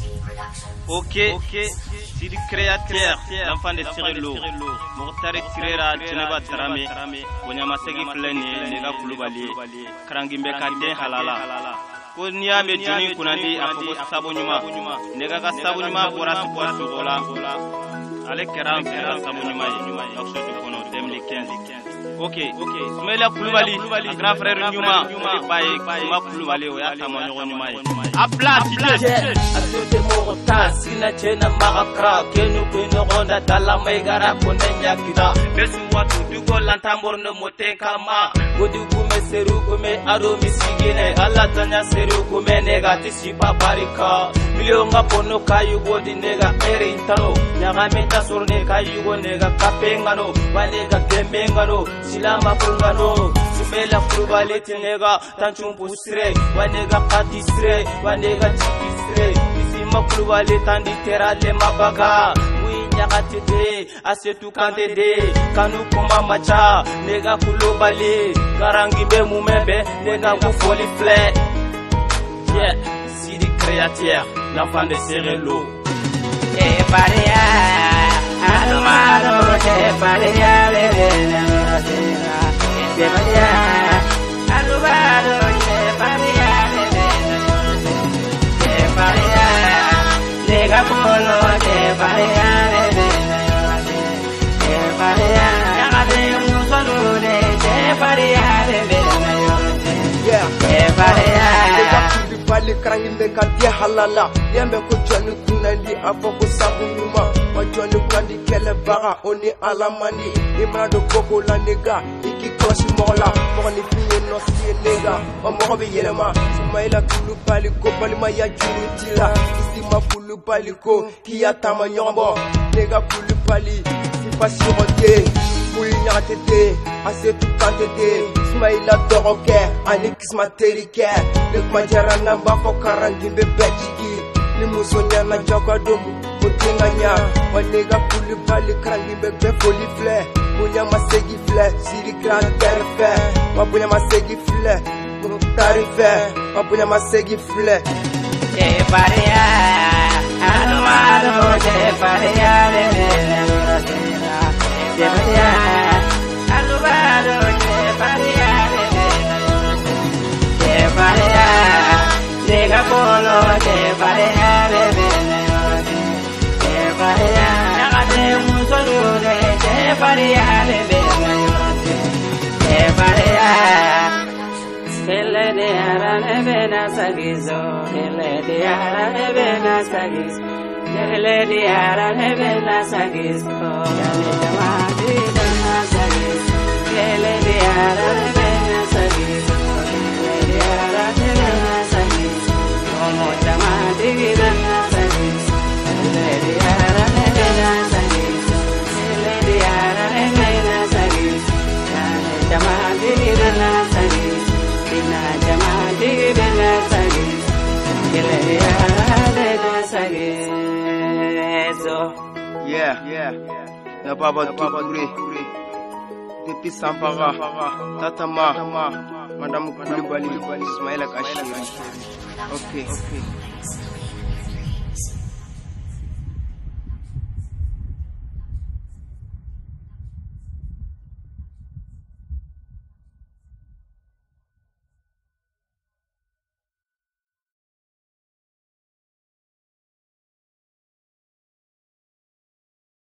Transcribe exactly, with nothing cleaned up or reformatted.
Ok, ok, Sidi créateur, l'enfant de Tirelo, Mortari Tirera, Geneva Tarame, Bonyamasegi Fleni, Nega Kulubali, Krangimbe Kade Halala. Konya me Johnny Kunandi, Apo Sabonuma, Nega Sabonuma, Boras Borasola, Alec Keram, Sabonuma, Oxo de Kono, deux mille quinze. Ok, ok. Smaila Koulibaly, grand frère Numa, Baye, Kuma Koulibaly, Oya Tamanyo Numa. Apla, Tite. Asute Morota, Sina Chena Marakra, Kenu Kenu Ronda, Talama Gara, Konenya Kida. Besu Watu, Dugo Lantambor no Motekama. Godu Kume Seru Kume Ado Misigine, Alatanya Seru Kume Negati Sipa Barika. Milionga Pono Kayu Godi Nega Ere Intano, Yagameta Sorne Kayu Nega Kapengano, Vanega Kemengano. Silama Pungano, Sumela Koulibaly Tenega, Tanchum Pusre, Wanega Patisre, Wanega Chipisre, Isima Koulibaly Tanditera de Mabaga, Winyakatede, Asetu Kantede, Kanu Kuma Macha, Nega Koulibaly, Karangibe Mumebe, Nega Koufoli Fle. Yeah, Sidi créateur, l'enfant de Tirelo. Eh, Paria, Almaro, eh, Paria, Bali Krangimbe Kadi Halala, Yambe Kujani Kunandi, Afoko Sabunuma, Majoni Kandi Kelebara, Oni Alamani, Imrado Koko La Nega, Iki Kosi Mola, Moni Pine Nosi Nega, Omobi Yelema, Sumaila Koulibaly, Kopali Maya Junitila, Isima Koulibaly, Kia Tamanyombo, Nega Koulibaly, Sipasirote, Koulignatete, Asetu Kantete, Smaila Doroke, Anikis Materike, le Majarana Bafo Karangimbe Bechiki, Limusonia na Jakadomu, Mutenganya, Wanega Koulibaly Krangimbe Befoli Fle, Munya Masegi Fle, Sidi Kranter Fe, Wabunya Masegi Fle, Mutari Fe, Wabunya Masegi Fle. Eh, Paria, Almaro, eh, Paria, eh, Paria, Almaro, eh, Paria, eh, Paria, Nega Polo, eh, Paria, eh, Paria, Nagade Musolu, eh, Paria, eh, Paria. Ele de ara nebena sagizo, ele de ara nebena sagizo, ele de ara nebena sagizo, ele de mati nebena sagizo, ele de ara nebena sagizo, ele de ara nebena sagizo, como chamati nebena sagizo, ele de ara nebena sagizo, ele de ara nebena sagizo, ele chamati nebena sagizo. Yeah, yeah, yeah, Baba Touré, depuis Sampara, Tatama, Madame Koulibaly, Ismaïla Kachiri. Ok, ok.